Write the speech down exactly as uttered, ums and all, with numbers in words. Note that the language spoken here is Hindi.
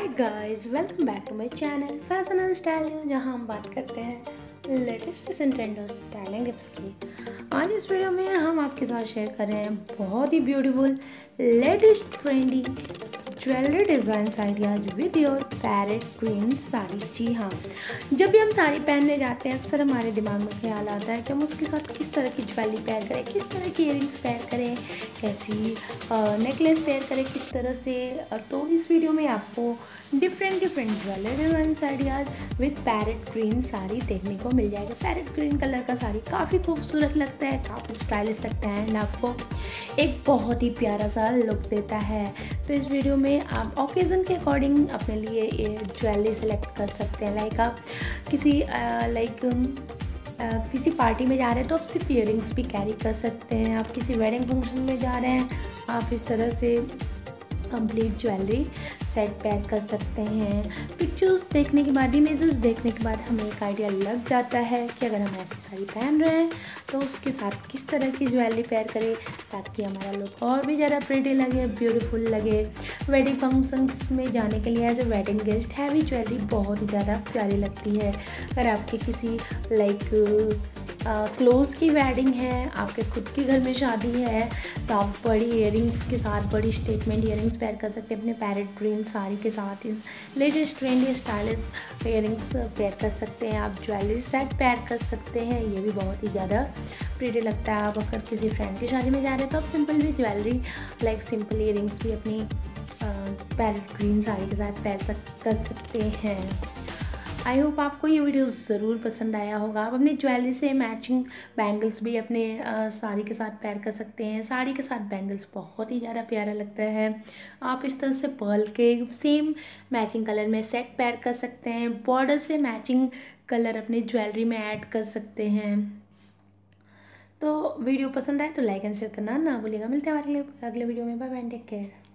Hi guys, welcome back to my channel fashion and style, जहां हम बात करते हैं लेटेस्ट फैशन ट्रेंड और स्टाइलिंग टिप्स की। आज इस वीडियो में हम आपके साथ शेयर कर रहे हैं बहुत ही beautiful latest trendy jewellery design ideas with your parrot green sari. जी हाँ, जब भी हम साड़ी पहनने जाते हैं अक्सर हमारे दिमाग में ख्याल आता है कि हम उसके साथ किस तरह की ज्वेलरी पेयर करें, किस तरह की इयरिंग्स पेयर करें, कैसी नेकलेस पेयर करें, किस तरह से। तो इस वीडियो में आपको different different jewellery design ideas with parrot green sari देखने को मिल जाएगा। पैरेट ग्रीन कलर का साड़ी काफ़ी खूबसूरत लगता है, काफ़ी स्टाइलिश लगता है एंड आपको एक बहुत ही प्यारा सा लुक देता है। तो इस वीडियो में आप ओकेज़न के अकॉर्डिंग अपने लिए ये ज्वेलरी सेलेक्ट कर सकते हैं। लाइक आप किसी लाइक किसी पार्टी में जा रहे हैं तो आप सिर्फ इयरिंग्स भी कैरी कर सकते हैं। आप किसी वेडिंग फंक्शन में जा रहे हैं, आप इस तरह से कंप्लीट ज्वेलरी सेट पैक कर सकते हैं। पिक्चर्स देखने के बाद, इमेजेस देखने के बाद हमें एक आइडिया लग जाता है कि अगर हम ऐसी साड़ी पहन रहे हैं तो उसके साथ किस तरह की ज्वेलरी पेयर करें ताकि हमारा लुक और भी ज़्यादा प्रिटी लगे, ब्यूटीफुल लगे। वेडिंग फंक्शंस में जाने के लिए as a wedding guest heavy jewellery बहुत ही ज़्यादा प्यारी लगती है। अगर आपके किसी लाइक क्लोज की वेडिंग है, आपके खुद के घर में शादी है, तो आप बड़ी इयरिंग्स के साथ, बड़ी स्टेटमेंट इयरिंग्स पेयर कर सकते हैं अपने पैरेट ग्रीन साड़ी के साथ। Latest trendy stylish earrings pair कर सकते हैं। आप ज्वेलरी सेट पेयर कर सकते हैं, ये भी बहुत ही ज़्यादा प्रिटी लगता है। आप अगर किसी फ्रेंड की शादी में जा रहे हैं तो आप सिंपल भी ज्वेलरी लाइक सिंपल इयरिंग्स भी अपनी पैरेट ग्रीन साड़ी के साथ पेयर कर सकते हैं। आई होप आपको ये वीडियो ज़रूर पसंद आया होगा। आप अपनी ज्वेलरी से मैचिंग बैंगल्स भी अपने आ, साड़ी के साथ पेयर कर सकते हैं। साड़ी के साथ बैंगल्स बहुत ही ज़्यादा प्यारा लगता है। आप इस तरह से पर्ल के सेम मैचिंग कलर में सेट पेयर कर सकते हैं। बॉर्डर से मैचिंग कलर अपनी ज्वेलरी में ऐड कर सकते हैं। तो वीडियो पसंद आए तो लाइक एंड शेयर करना ना भूलिएगा। मिलते हैं अगले अगले वीडियो में। Bye bye, take care.